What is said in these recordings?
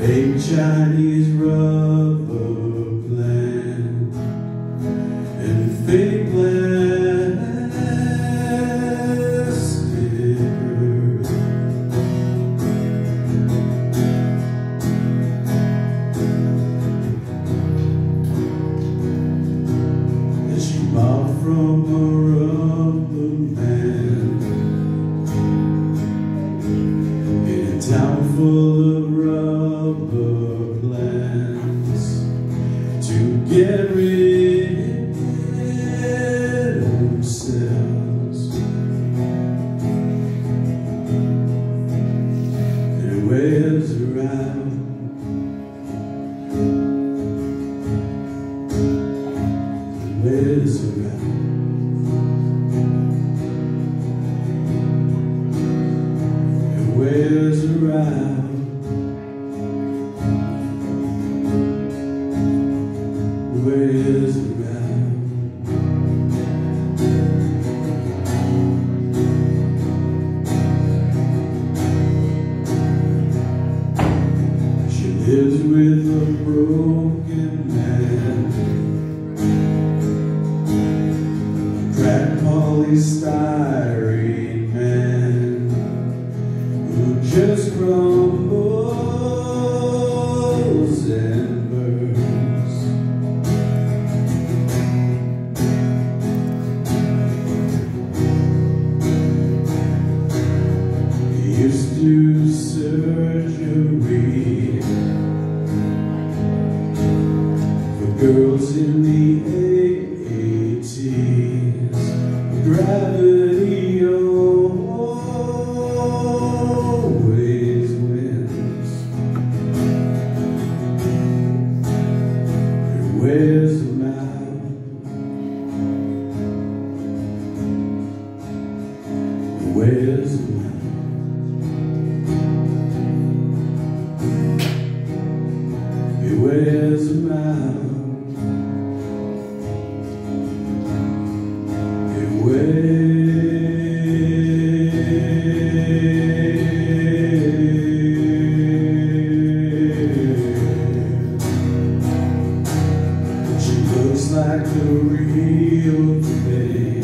fake Chinese rubber plant and fake plastic earth. That she bought from a rubber man in a town full of rubber plants to get rid of themselves. And it wears around. It wears around. It wears around. Wears around. She lives with a broken man, a cracked polystyrene man who just crumbles and burns. Used to do surgery for girls in the 80s. Gravity always wins. It wears them out. It wears them out. It wears them out. It wears. She looks like the real thing.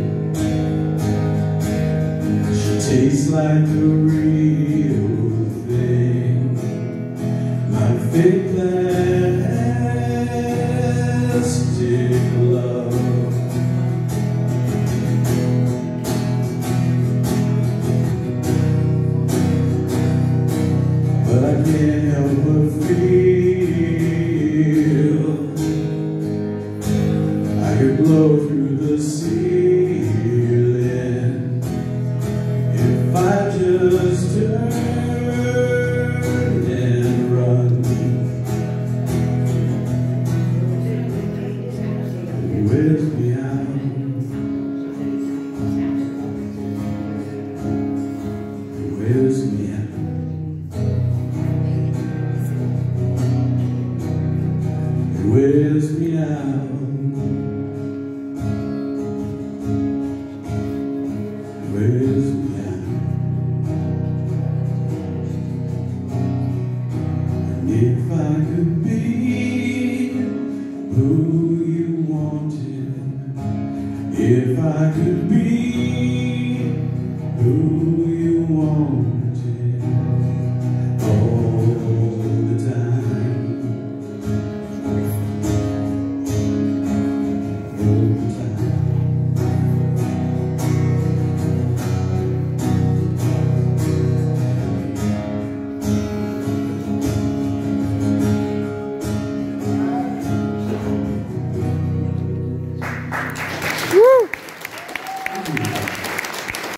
She tastes like the real thing. My fake plastic love. But I can't help but feel I could blow through the ceiling if I just turned and run. It wears me out. It wears me out. It wears me out. It wears me out. And if I could be who you wanted, if I could be who you want.